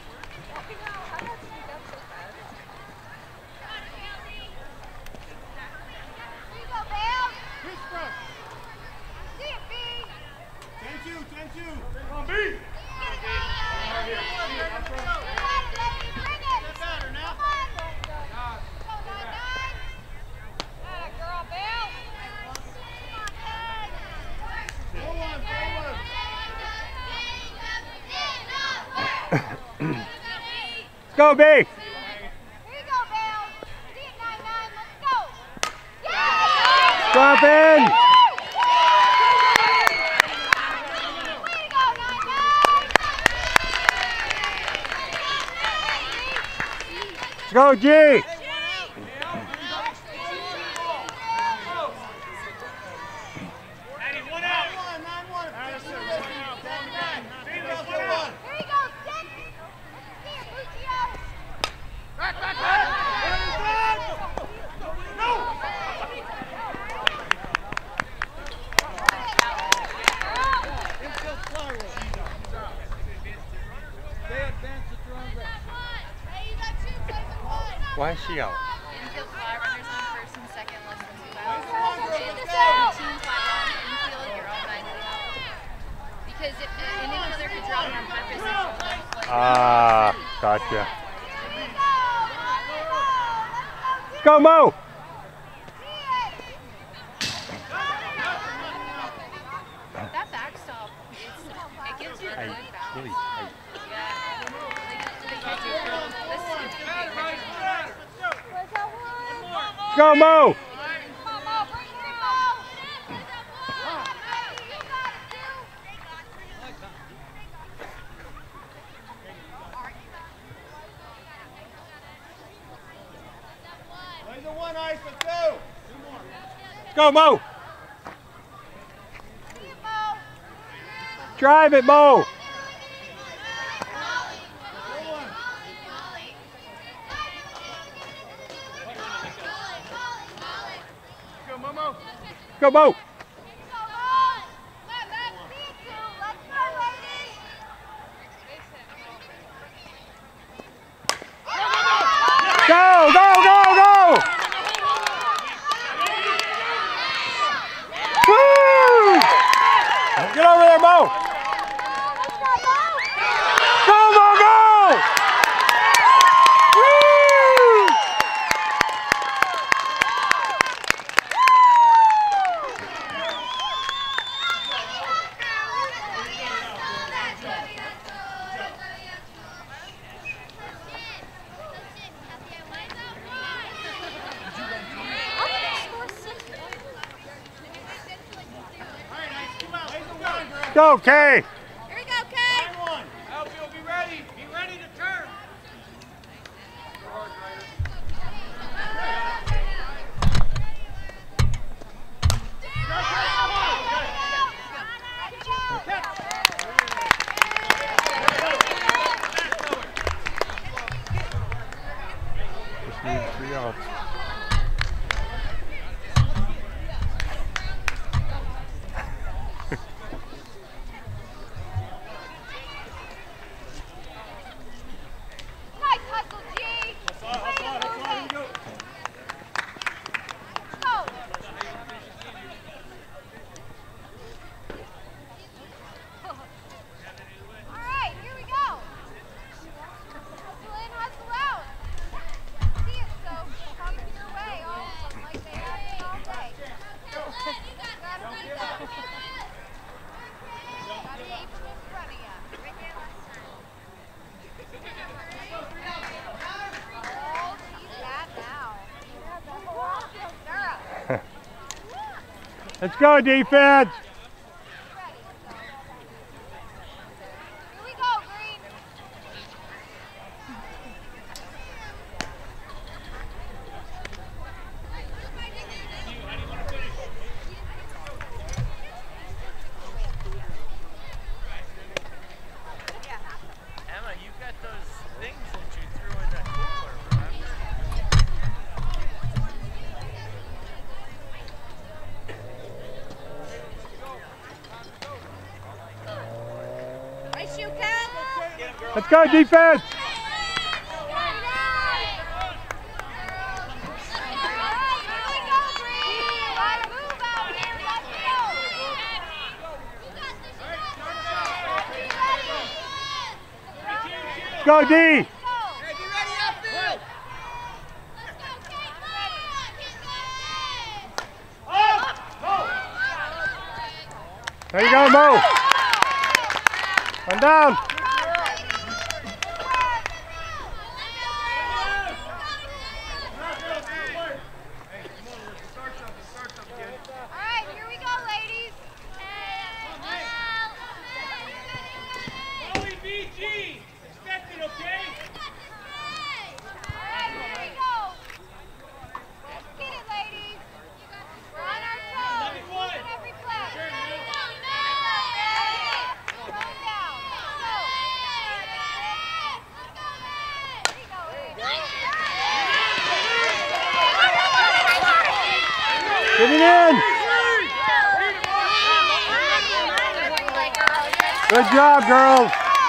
B: Let's go, B.
C: Here you go, Bale. See it, 9-9. Let's go. Yeah!
B: Drop in.
C: Way to go, 9-9.
B: Let's go, G. Why is she out?
E: Infield fly runners on first and second, less than 2 hours. Team fly on infield, you're automatically out. Because if an infielder could drop on purpose, it's
B: Gotcha. Go, Mo!
E: that backstop, it gives you a good balance.
B: Really tight.
E: Yeah. Like, they catch you
B: Let's go, Mo. Let's go, Mo. Drive it, Mo. Go, Mo. Go, go, go, go. Woo! Get over there, Mo. Go, Mo, go. Woo! Go, Kay.
C: Here we go, Kay.
A: Outfield, be ready. Be ready to turn.
B: Just need 3 outs.
C: Nice hustle, G. Let's go. All right, here we go. Hustle in, hustle out. See it, so coming your way, all like they have been all day. Gotta beat that. Gotta keep them in front of you. Right there last time. Oh, she's that now. Sarah.
B: Let's go, defense.
C: Here we go, Green.
F: Emma, you got those things that you threw in that cooler, remember?
C: Nice shoot, Cal.
B: Let's go, defense. Go, D.
A: Hey, be ready outfield.
B: There you go, Mo. One down.
C: All right, here we go, ladies.
A: Molly BG. Expect it, okay?
C: All right, here we go. Let's get it, ladies. We're on our toes. Moving every play. Going down. Let's go. There you go, Aiden.
B: Get it in. Good job, girls.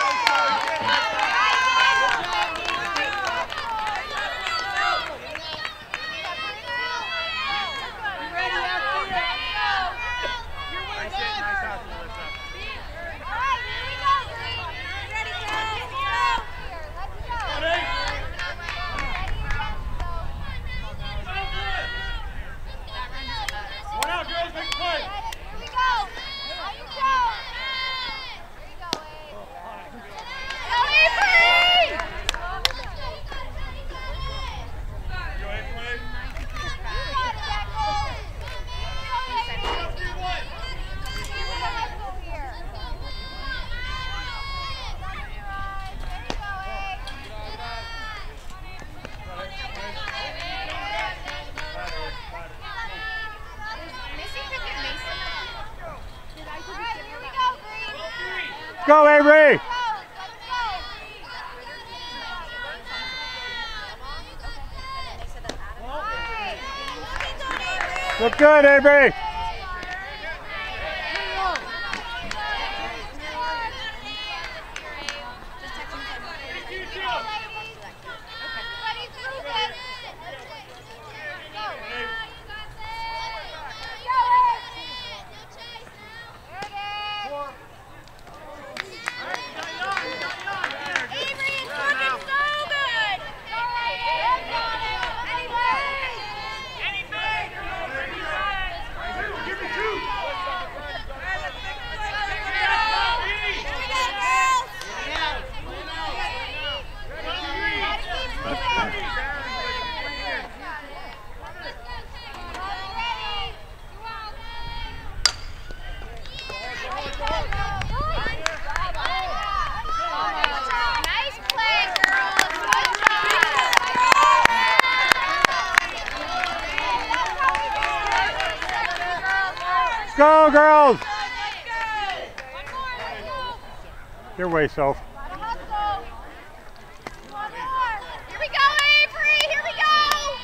A: One out, girls. Make a play.
C: Here we go. On your toes. There you go, Aiden.
B: go, Avery. Look good, Avery. Go, girls! Your way, Soph.
C: Here we go, Avery! Here we go!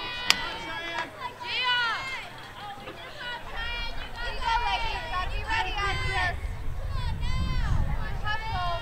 C: Here you go, ladies. Gotta be ready on this. Hustle.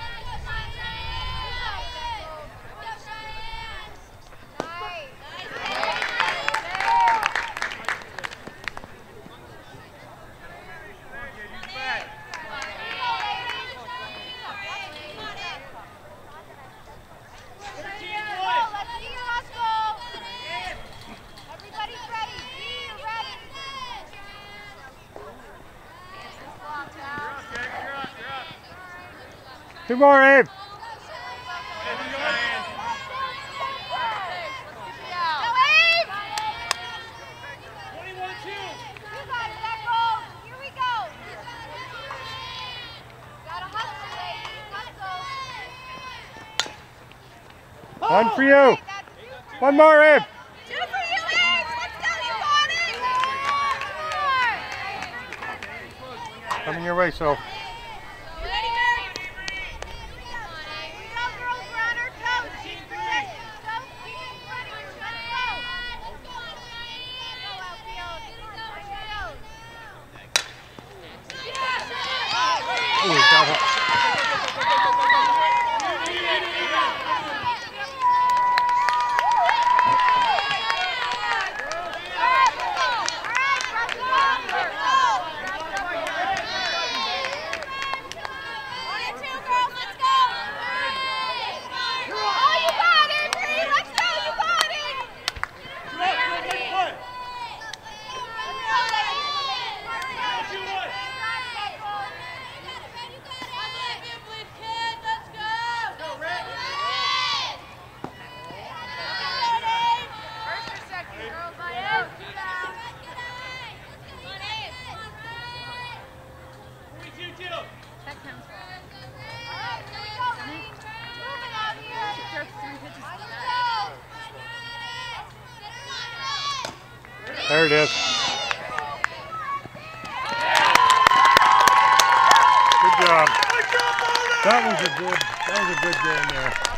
B: Two more, Abe. One for you. One more, Abe.
C: Two for you, Abe. Let's go. You got it.
B: Coming your way, Soph. There it is. Good job. That was a good game there.